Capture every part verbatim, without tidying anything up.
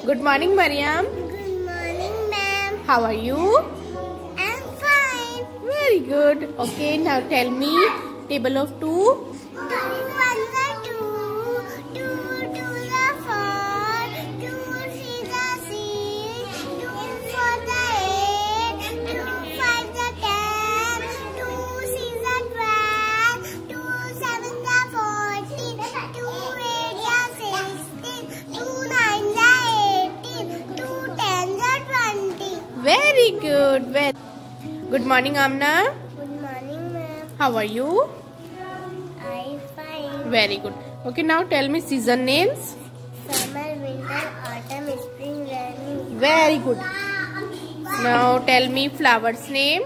Good morning, Mariam. Good morning, ma'am. How are you? I'm fine. Very good. Okay, now tell me table of two. Two one the two, two two the four, two three the six, two four the eight, two five the ten, two six the twelve, two seven the fourteen, two eight the sixteen, two nine the eighteen, two ten the twenty. Very good. Very good morning, Amna. Good morning, ma'am. How are you? I'm fine. Very good. Okay, now tell me season names. Summer, winter, autumn, spring, rainy. Very good. Now tell me flowers name.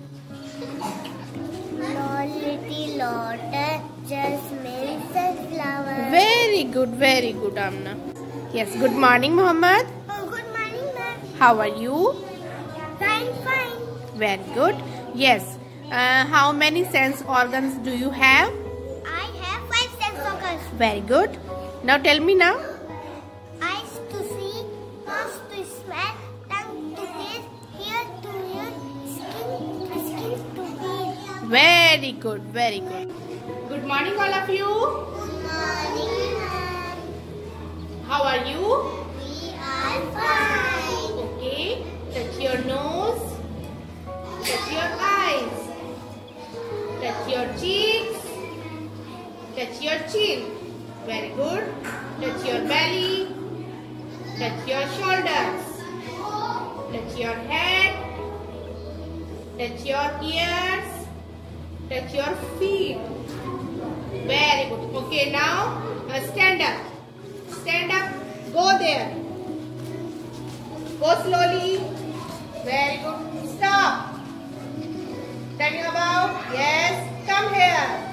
Lolly, lotus, jasmine, sunflower. Very good. Very good, Amna. Yes. Good morning, Muhammad. Oh, good morning, ma'am. How are you? Fine, fine. Very good. Yes. Uh, how many sense organs do you have? I have five sense organs. Very good. Now tell me now. Eyes to see, nose to smell, tongue to taste, ear to hear, skin to skin to feel. Very good. Very good. Good morning, all of you. Good morning, ma'am. How are you? We are fine. Okay. Touch your nose. Touch your eyes. Touch your cheeks. Touch your chin. Very good. Touch your belly. Touch your shoulders. Touch your head. Touch your ears. Touch your feet. Very good. Okay, now uh, stand up. Stand up. Go there. Go slowly. Very good. Stop. Turn your about. Yes. Come here.